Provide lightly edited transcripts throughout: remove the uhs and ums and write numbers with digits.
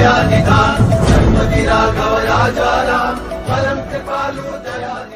दयानिधान जन्मति राघव राजा राम परम कृपालु दयानिधान।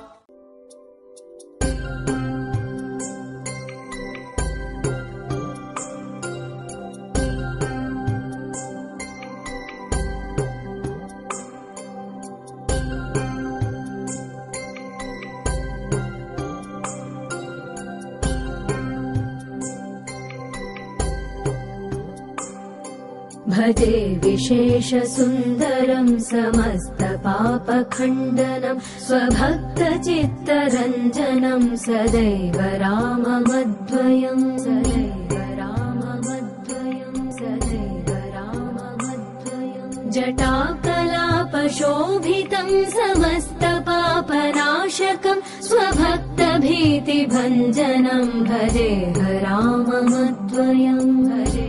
भजे विशेष सुन्दरं समस्त पापखण्डनं स्वभक्तचित्तरञ्जनं सदैव राममद्वयं सदैव राममद्वयं सदैव राममद्वयं जटाकलापशोभितं समस्त पापनाशकं स्वभक्तभीतिभञ्जनं भजेह राममद्वयं भजे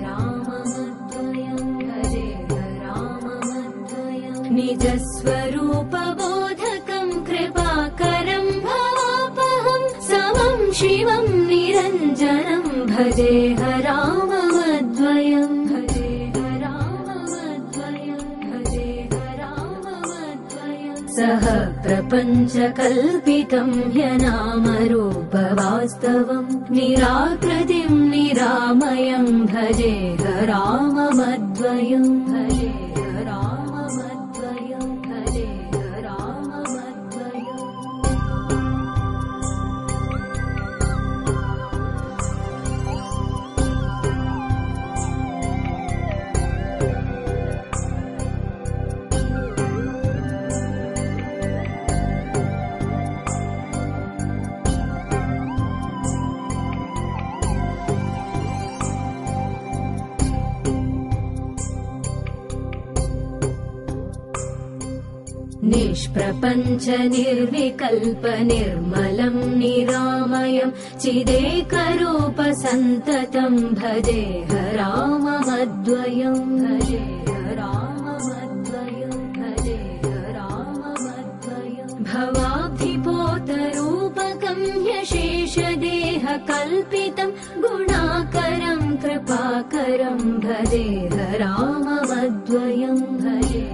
निजस्वरूपबोधकं कृपाकरं भवापहं समं शिवं निरञ्जनं भजेह राममद्वयं भजेह राममद्वयं भजेह राममद्वयं सह प्रपञ्चकल्पितं ह्यनामरूपवास्तवं निराकृतिं निरामयं भजेह राममद्वयं भजेह निष्प्रपञ्च निर्विकल्प निर्मलं निरामयं चिदेकरूप सन्ततं भजेह राममद्वयं भजेह राममद्वयं भजेह राममद्वयं भवाब्धिपोतरूपकं ह्यशेषदेहकल्पितं गुणाकरं कृपाकरं भजेह राममद्वयं भजेह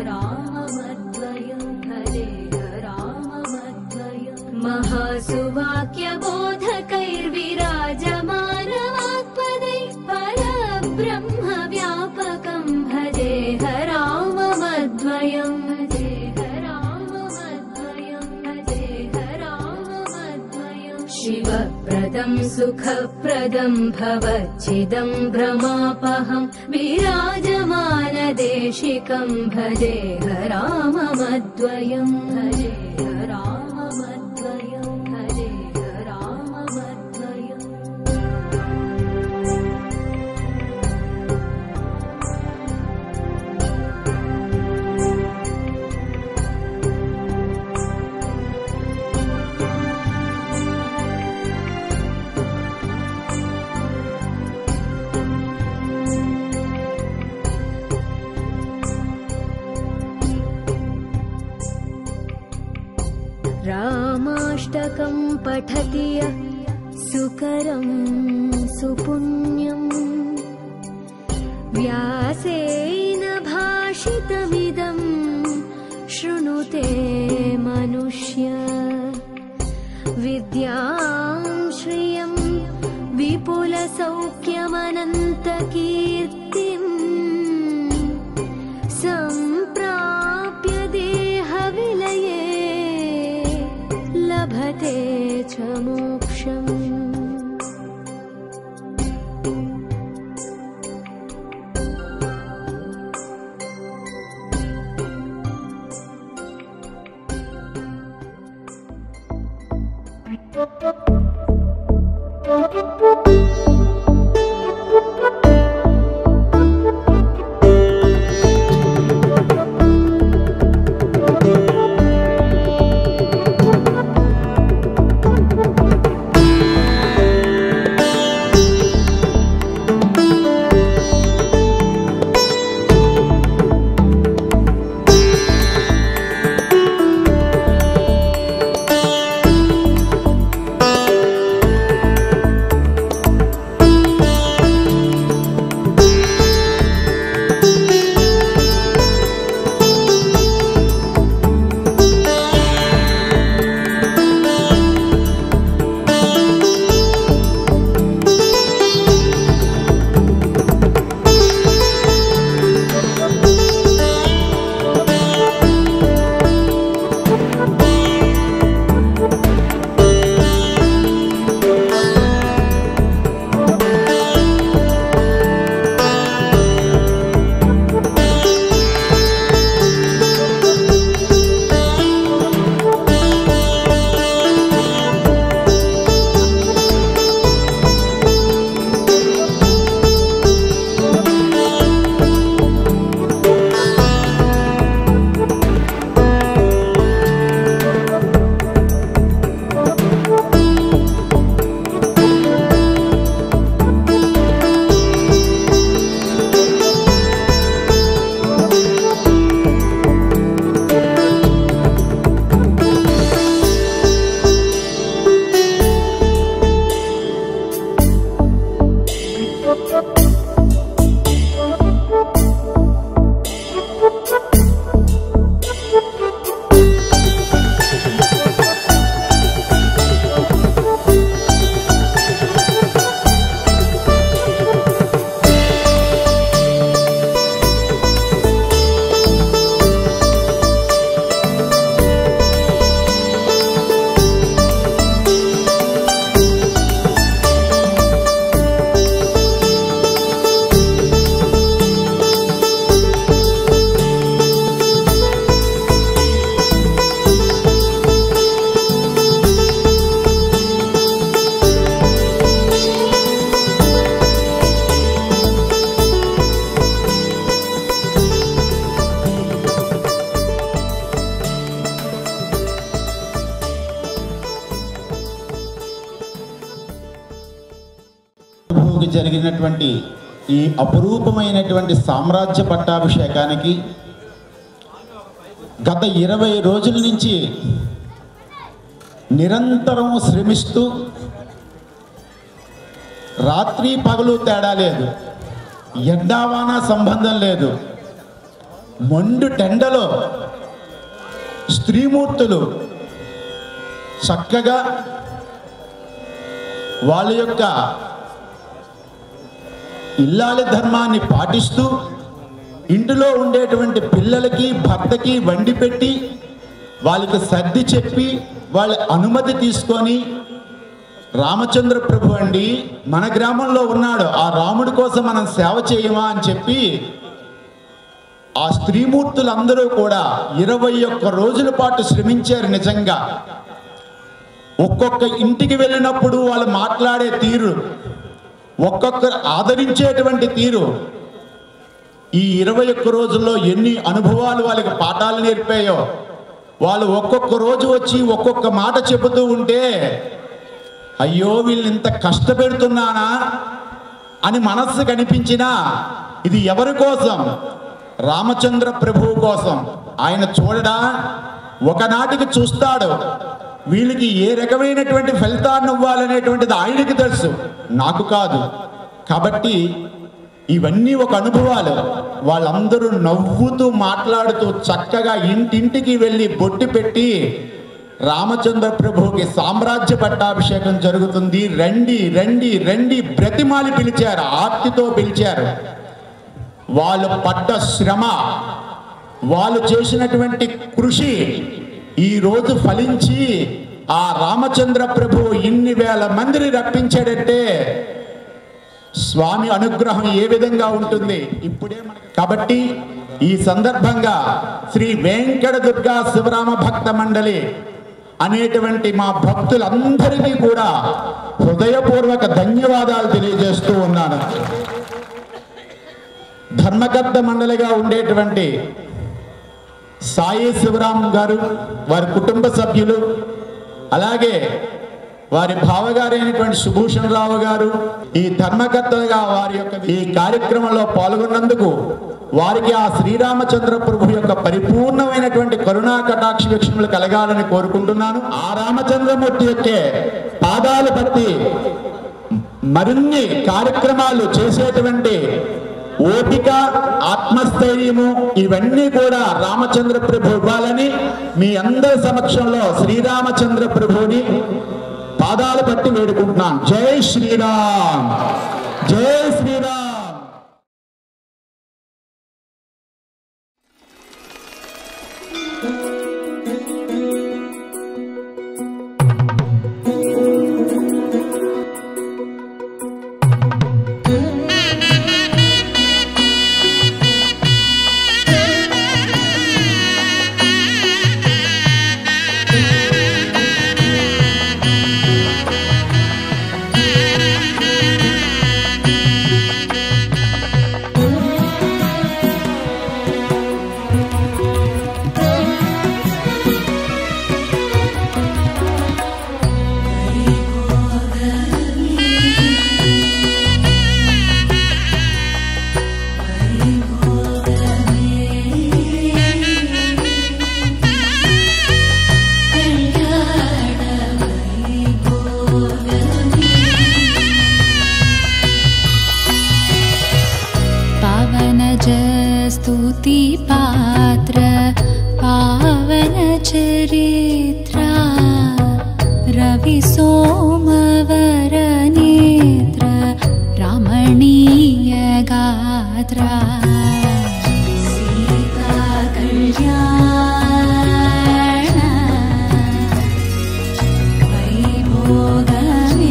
महासुवाक्यबोधकैर्विराजमानवाक्पदै परब्रह्मव्यापकं भजेह राममद्वयं भजेह राममद्वयं भजेह राममद्वयं शिवप्रदं सुखप्रदं भवच्छिदं भ्रमापहं विराजमानदेशिकं भजेह राममद्वयं भजेह रामाष्टकं पठति यः सुकरं सुपुण्यं व्यासेन भाषितमिदं शृणुते मनुष्य विद्यां श्रियं विपुलसौख्यमनन्तकीर्तिं सम्प्राप्य देहविलये लभते च मोक्षम्। జరిగినటువంటి ఈ అపురూపమైనటువంటి సామ్రాజ్య పట్టాభిషేకానికి గత 20 రోజుల నుంచి నిరంతరం శ్రమిస్తూ రాత్రి పగలు తేడా లేదు, ఎండావాన సంబంధం లేదు, మండు టెండలో స్త్రీమూర్తులు చక్కగా వాళ్ళ యొక్క ఇల్లాలి ధర్మాన్ని పాటిస్తూ ఇంటిలో ఉండేటువంటి పిల్లలకి భర్తకి వండి పెట్టి వాళ్ళకి సర్ది చెప్పి వాళ్ళ అనుమతి తీసుకొని, రామచంద్ర ప్రభు అండి మన గ్రామంలో ఉన్నాడు, ఆ రాముడి కోసం మనం సేవ చేయమా అని చెప్పి ఆ స్త్రీమూర్తులందరూ కూడా 21 రోజుల పాటు శ్రమించారు. నిజంగా ఒక్కొక్క ఇంటికి వెళ్ళినప్పుడు వాళ్ళు మాట్లాడే తీరు, ఒక్కొక్కరు ఆదరించేటువంటి తీరు, ఈ 21 రోజుల్లో ఎన్ని అనుభవాలు వాళ్ళకి పాఠాలు నేర్పాయో. వాళ్ళు ఒక్కొక్క రోజు వచ్చి ఒక్కొక్క మాట చెబుతూ ఉంటే అయ్యో వీళ్ళు ఇంత కష్టపెడుతున్నానా అని మనస్సు కనిపించినా ఇది ఎవరి కోసం? రామచంద్ర ప్రభువు కోసం. ఆయన చూడడా, ఒకనాటికి చూస్తాడు, వీళ్ళకి ఏ రకమైనటువంటి ఫలితాన్ని ఇవ్వాలనేటువంటిది ఆయనకి తెలుసు, నాకు కాదు. కాబట్టి ఇవన్నీ ఒక అనుభవాలు. వాళ్ళందరూ నవ్వుతూ మాట్లాడుతూ చక్కగా ఇంటింటికి వెళ్ళి బొట్టు పెట్టి రామచంద్ర ప్రభువుకి సామ్రాజ్య పట్టాభిషేకం జరుగుతుంది, రండి రండి రండి బ్రతిమాలి పిలిచారు, ఆర్తితో పిలిచారు. వాళ్ళు పడ్డ శ్రమ, వాళ్ళు చేసినటువంటి కృషి ఈరోజు ఫలించి ఆ రామచంద్ర ప్రభువు ఇన్ని వేల మందిని రప్పించాడంటే స్వామి అనుగ్రహం ఏ విధంగా ఉంటుంది ఇప్పుడే. కాబట్టి ఈ సందర్భంగా శ్రీ వెంకట దుర్గా శివరామ భక్త మండలి అనేటువంటి మా భక్తులందరికీ కూడా హృదయపూర్వక ధన్యవాదాలు తెలియజేస్తూ ఉన్నాను. ధర్మకర్త మండలిగా ఉండేటువంటి సాయి శివరాం గారు, వారి కుటుంబ సభ్యులు, అలాగే వారి భావగారు అయినటువంటి సుభూషణ్ రావు గారు, ఈ ధర్మకర్తలుగా వారి యొక్క ఈ కార్యక్రమంలో పాల్గొన్నందుకు వారికి ఆ శ్రీరామచంద్ర ప్రభు యొక్క పరిపూర్ణమైనటువంటి కరుణా కటాక్ష వీక్షణలు కలగాలని కోరుకుంటున్నాను. ఆ రామచంద్రమూర్తి యొక్క పాదాలు పట్టి మరిన్ని కార్యక్రమాలు చేసేటువంటి ఓపిక, ఆత్మస్థైర్యము ఇవన్నీ కూడా రామచంద్ర ప్రభు ఇవ్వాలని మీ అందరి సమక్షంలో శ్రీరామచంద్ర ప్రభుని పాదాలు పట్టి వేడుకుంటున్నాను. జై శ్రీరామ్, జై శ్రీరామ్. स्तुति पात्र पावन चरित्रा रवि सोमवर नेत्र रमणीय गात्रा सीता कल्याण वैभोगमे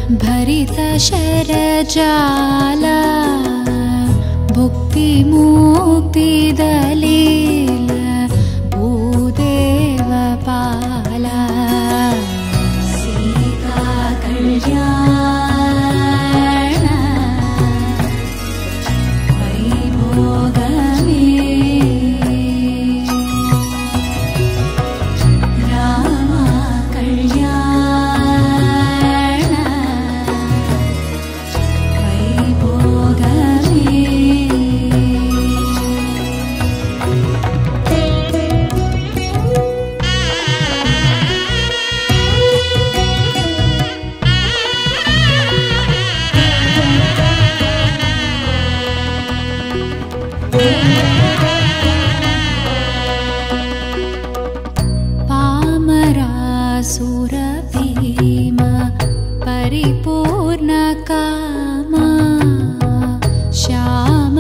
भरित शरजाला भुक्ति मुक्ति दलील भूदेव पाला सीता कल्याण वैभोगमे रामा कल्याण वैभोगमे पामरासुरभीम परिपूर्णकामा श्याम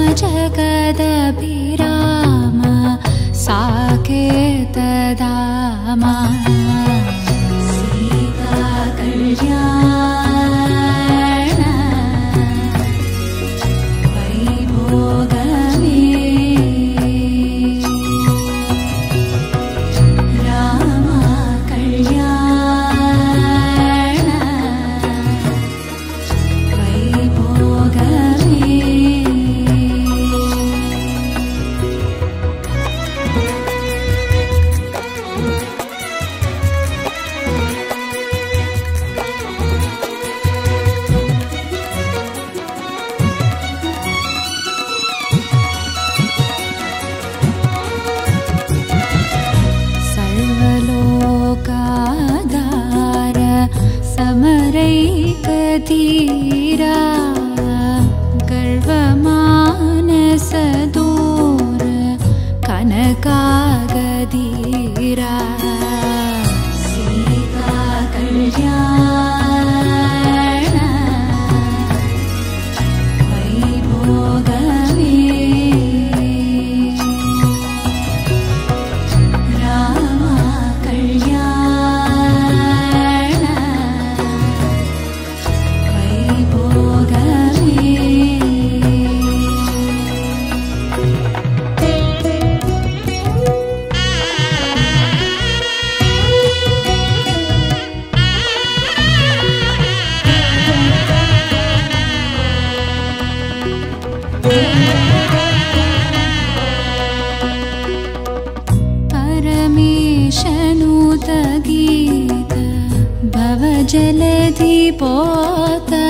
जगदभिराम साकेतदामा सीता कल्याण वैभोगमे रामा कल्याण वैभोगमे सर्वलोकाधार समरैकधीरा गर्वमानसदूर कनकागधीरा सीता कल्याण वैभोगमे रामा कल्याण वैभोगमे परमेशनुत गीत भवजलधि पोत